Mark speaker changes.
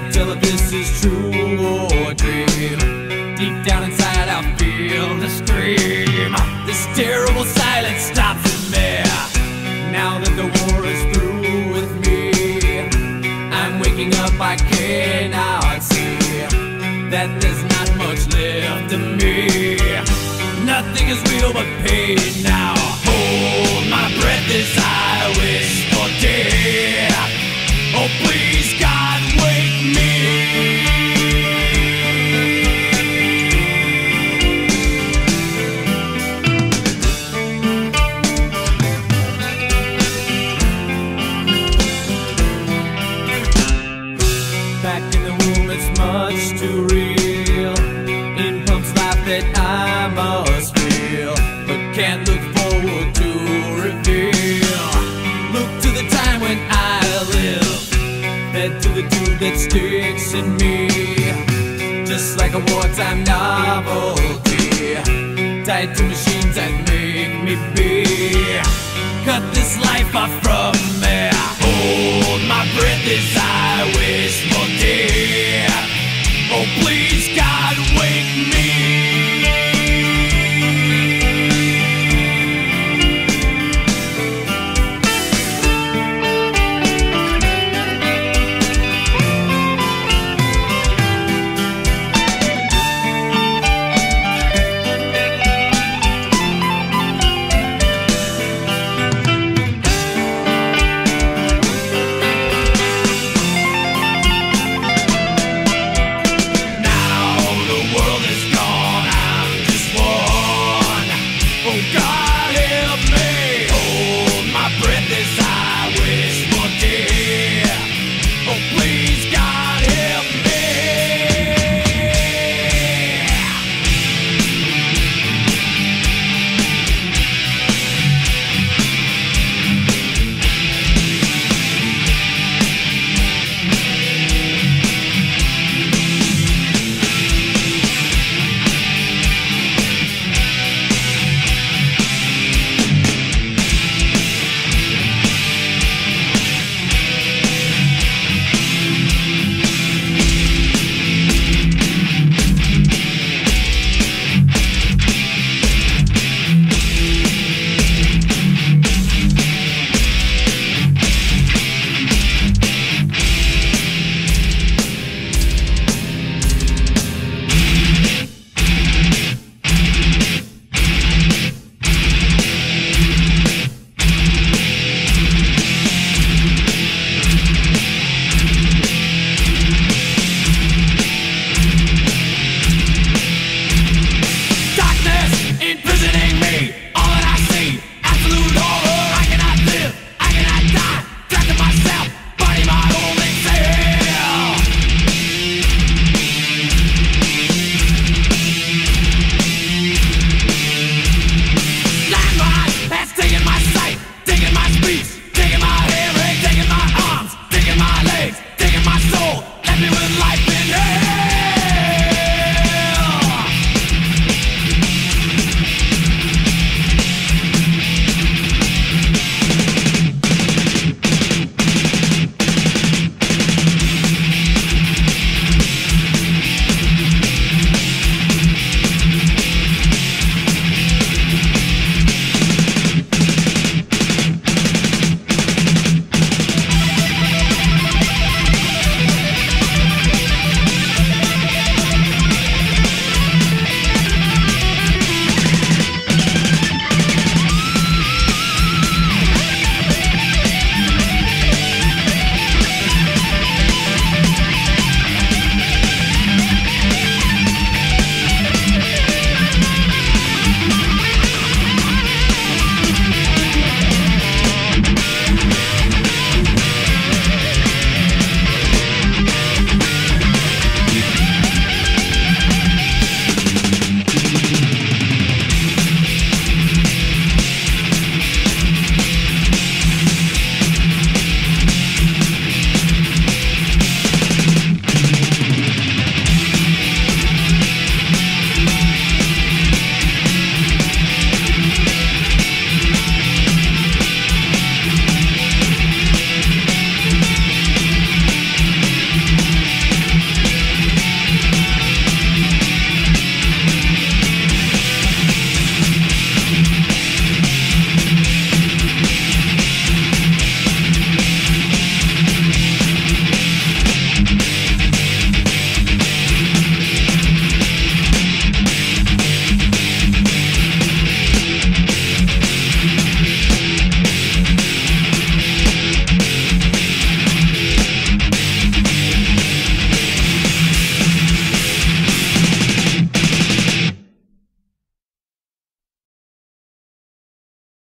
Speaker 1: tell if this is true or a dream. Deep down inside I feel the scream. This terrible silence stops in me. Now that the war is through with me, I'm waking up, I cannot see that there's not much left of me. Nothing is real but pain now. Hold my breath as I wish for death. Oh please God, wake me. Back in the womb, it's much too real. In pumps life that I must feel, but can't look forward to reveal. Look to the time when I live, fed to the tube that sticks in me, just like a wartime novelty, tied to machines that make me be. Cut this life off from